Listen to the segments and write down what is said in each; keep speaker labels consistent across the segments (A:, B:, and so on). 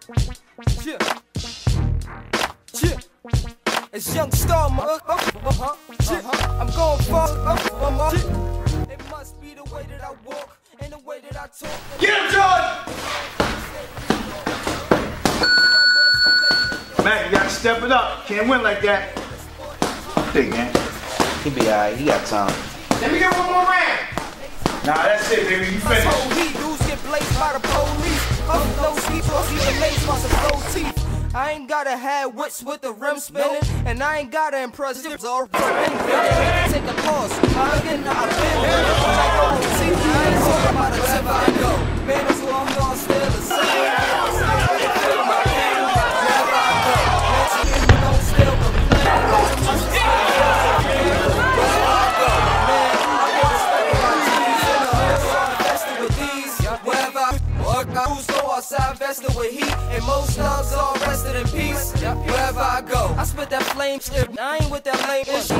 A: Yeah. Yeah. It's Young Star, I'm going far. It must be the way that I walk and the way that I talk.
B: Get him, Jordan! Mack, you gotta step it up. Can't win like that. Think, man.
C: He be alright. He got time.
B: Let me get one more round. Nah, that's it, baby. You finished.
A: Dudes get blazed by the police. Those people even laced by some gold teeth. I ain't gotta have wits with the rim spinning, and I ain't gotta impress you. Take a pause. I'm getting out of bed. When I go to see, I ain't talking about a tip I go. Man, that's who I'm gonna still the same. Wherever I go, man, you don't still complain. Wherever I go, man, I get respect my G's in the hood, so I'm invested with these. Wherever I go outside, vested with heat, and most thugs all rested in peace. Wherever I go, I spit that flame shit. I ain't with that lame shit.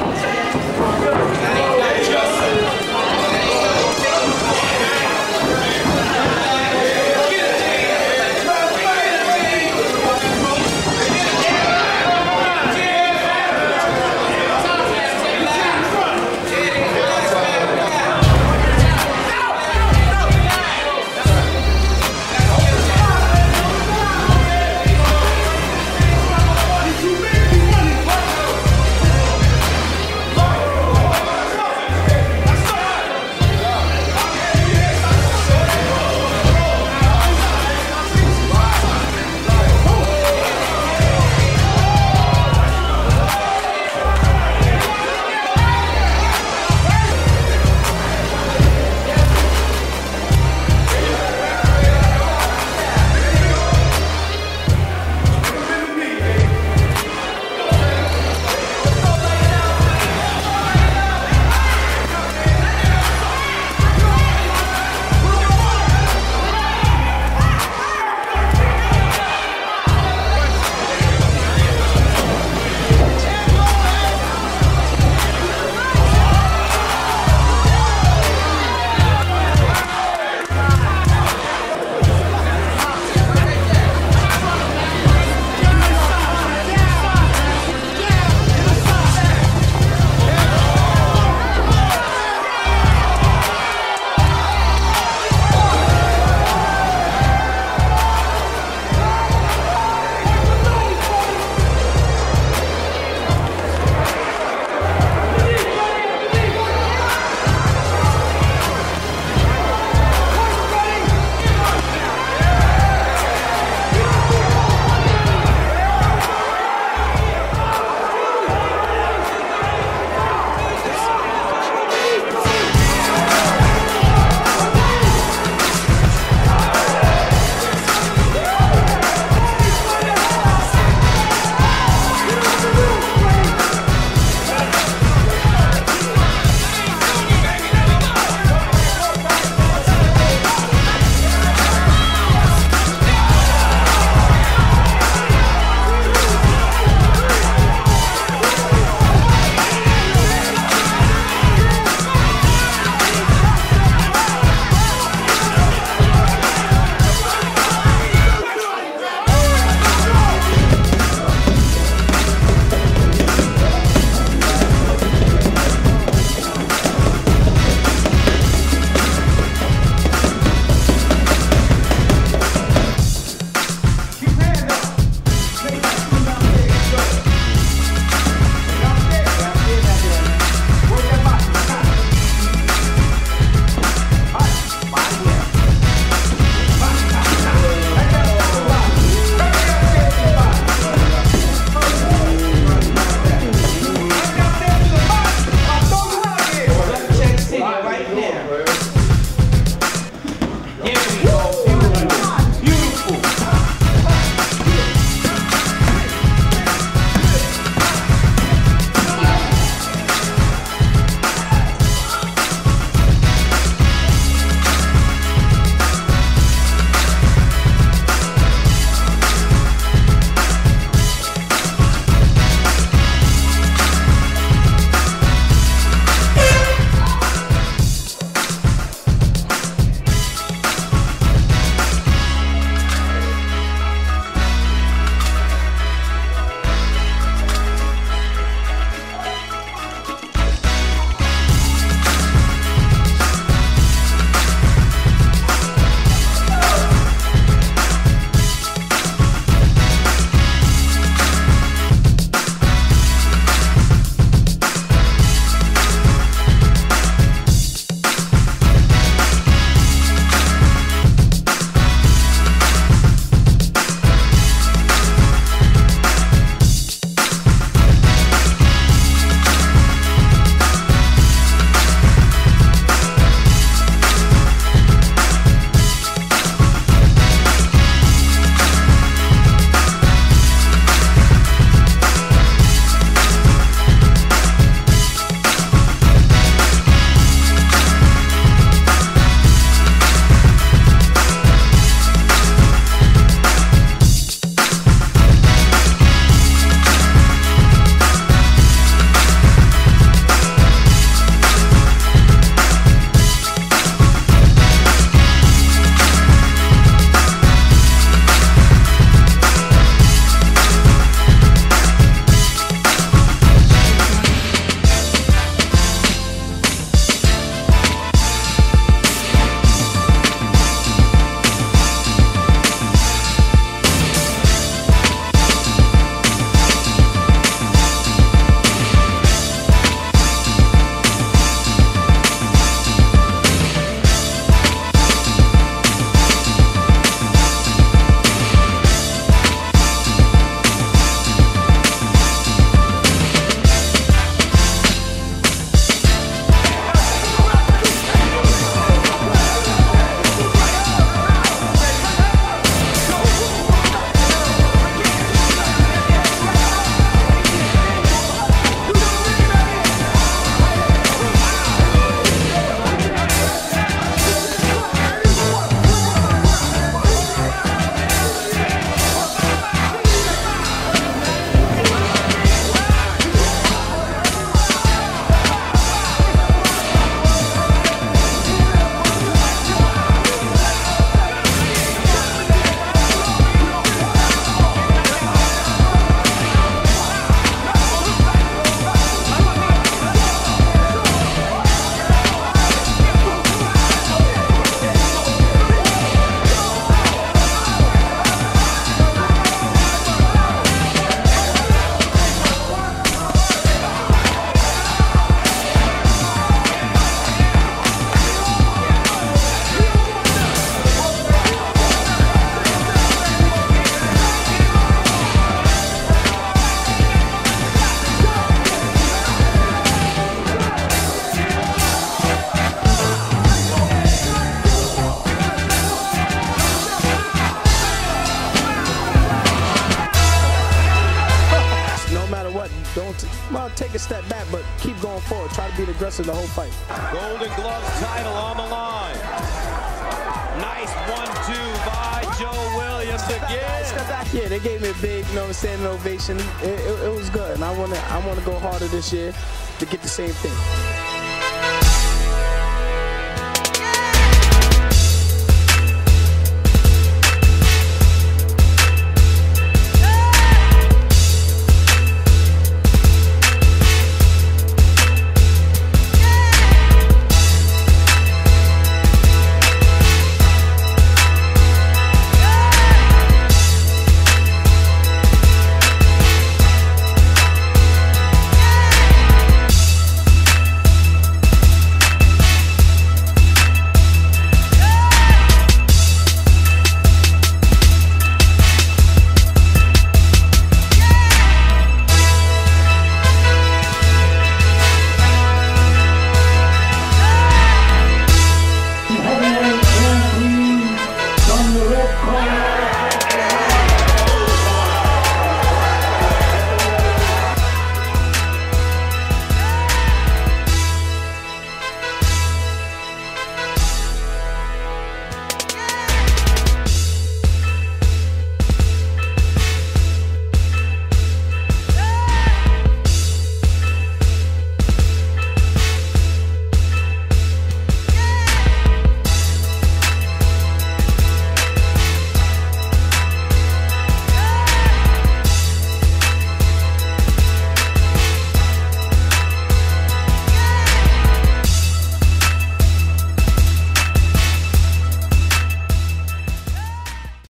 D: well, take a step back, but keep going forward. Try to be aggressive the whole fight.
E: Golden Gloves title on the line. Nice 1-2 by Joe Williams again.
D: Step back here. They gave me a big, standing ovation. It was good, and I want to go harder this year to get the same thing.